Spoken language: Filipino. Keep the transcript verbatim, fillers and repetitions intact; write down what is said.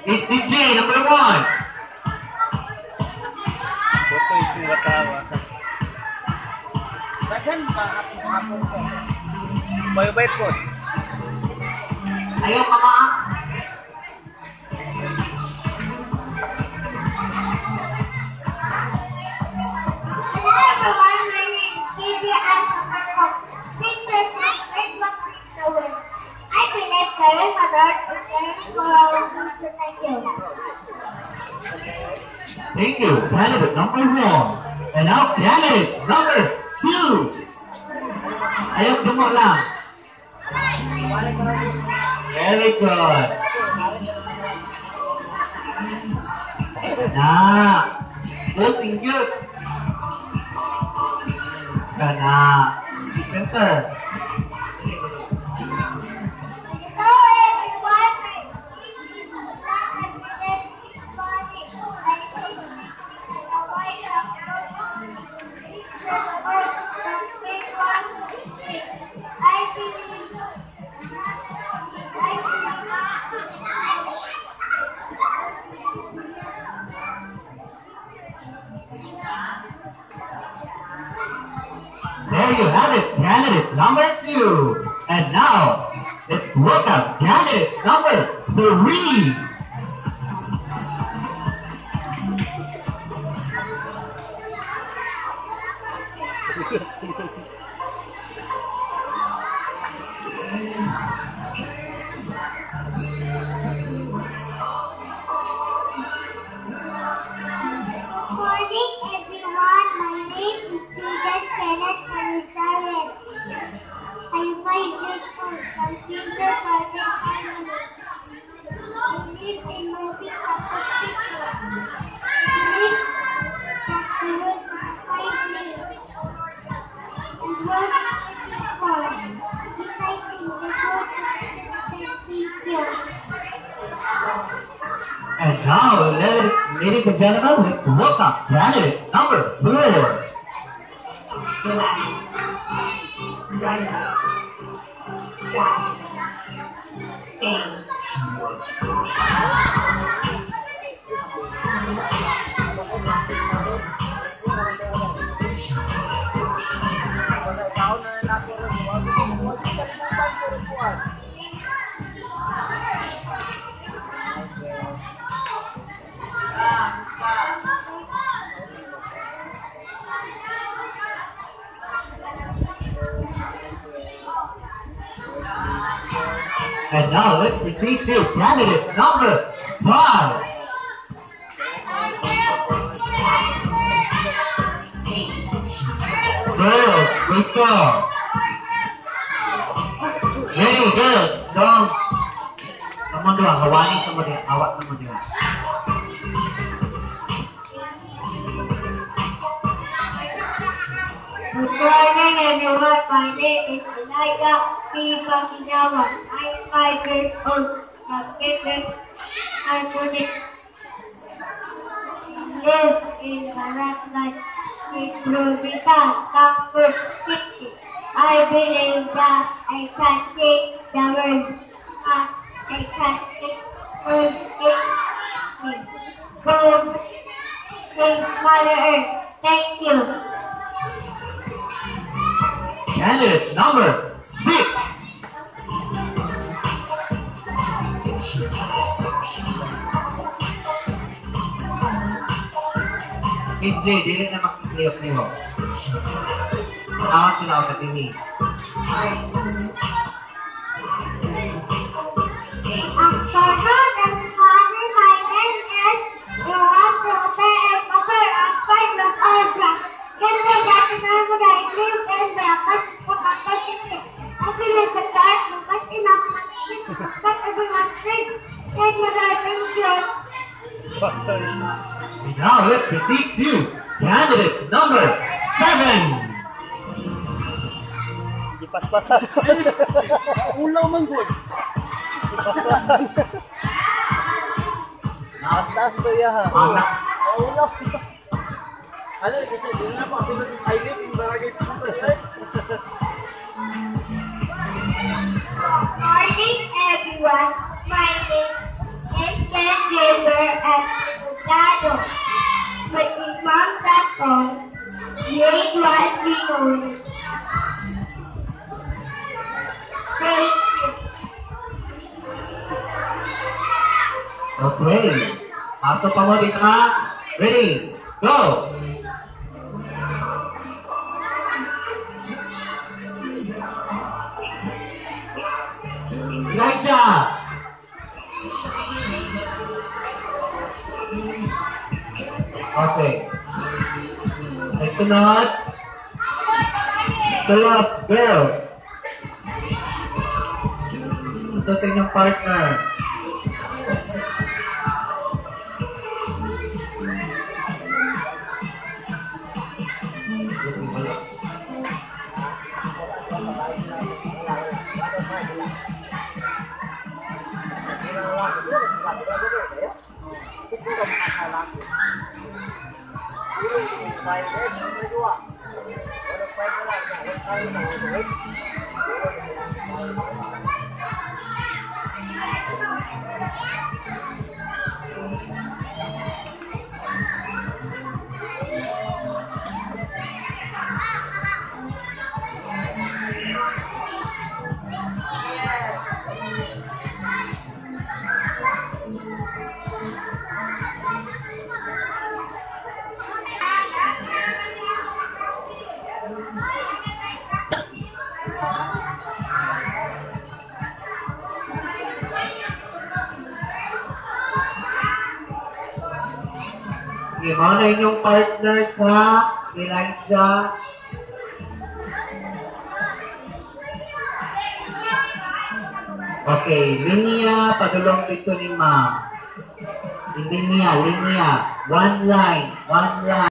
It's D J number one. Foto itu watawa. Daghan ba hapon ko? Bayo-bayo po. Ayaw ka ma. Thank you, candidate number one. And now candidate number two. Ayaw mo lang. Very good. Nah, looking good. Nah, center. There you have it, candidate number two. And now, let's welcome candidate number three. And now, ladies and gentlemen, let's welcome candidate number four. And now let's proceed to candidate number five. Girls, let's go. Ready, girls, don't. Naman doon, hawanin naman doon, hawak naman doon. Good morning, everyone. My name is Elijah P. Panginawa. I am five years old from Quebec, Harmonic. Live in Barangay Florida, Comfort City. I believe that I can change the world. But I can change everything. From Mother Earth. Thank you. Candidate number six. K J, dili na makikiyok niyo. Awas sila ako katimi. Ang sarap ng money my name is Iwan Rote and Mother of Five of Audra. Ganda dati na mo na i-live and bracket sa kapatid. I believe the dark but enough that everyone thinks and Mother, thank you. And now let's proceed to candidate number seven. Pas-pasan. Ulaw man good. Pas-pasan. Taas-taas ba yaha? Anak. Ulaw. Ano, kasi doon na po. I live in Barangay Super. Morning, everyone. My name is Kenji. at resultado. Mag-imam ako, grade one Bicol. Thank you. Okay. Pasok pa mo dito ha. Ready? Go! Elijah! Okay. Ay, sunod. Tulog, girl. Ito sa inyong partner. Okay, mga na inyong partners ha, Elijah. Okay, linya, padulong dito ni ma'am. Linya, linya. One line, one line.